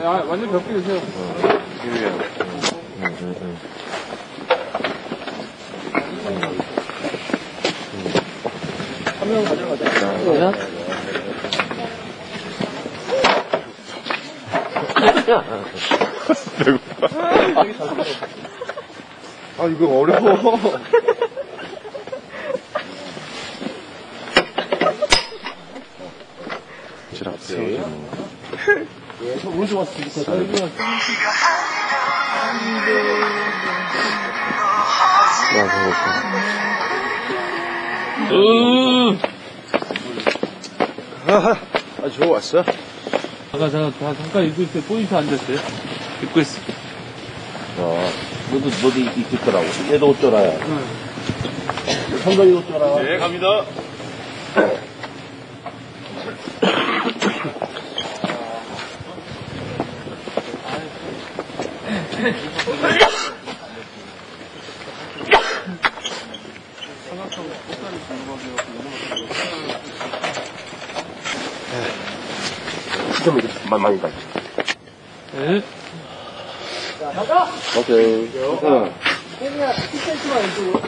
아, 완전 벽 끼세요. 혜미야. 한 명 가져가자. 아, 이거 어려워. 지랄 세워줘. 예, 저 오른쪽 왔으니까. 아, 저 왔어? 잠깐 읽고 있을 때 포인트 앉았어요. 읽고 있어. 너도 있겠더라고. 얘도 어쩌라야. 성건이 어쩌라. 네, 갑니다. 좀 이렇게 많이 가. 네. 오케이. 혜미야, 10cm만 이쪽으로.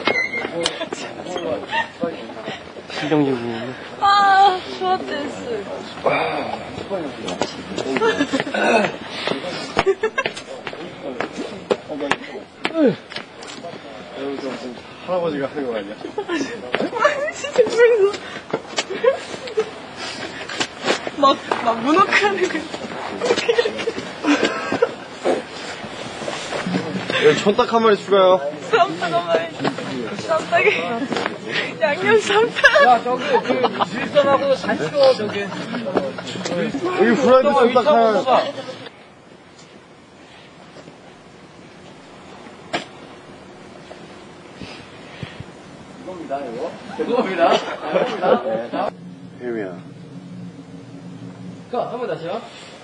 신경질이네. 아, 좋았댔어. 할아버지가 하는 거 아니야? 진짜 그래서 막 문어크하는 거. 여기 천딱 한 마리 추가요. 쌈딱 한 마리. 쌈딱에 양념 쌈딱. 야, 저기, 질선하고 잘 찍어, 저기. 여기 프라이드 천딱 하나. 이겁니다, 이거. 이겁니다. 이겁니다. 혜미야. 한 번 다시요.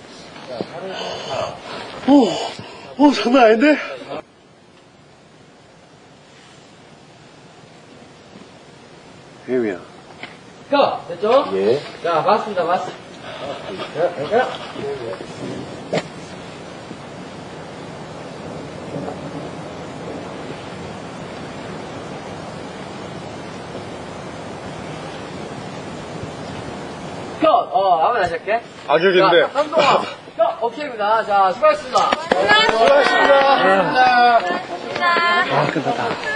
오, 장난 아닌데? 혜미야. 됐죠? 예. 자, 맞습니다, 맞습니다. 한번 다시 할게. 악역인데. 자, 한동안. 오케이입니다. 자, 수고하셨습니다. 수고하셨습니다. 나. 아, 끝났다.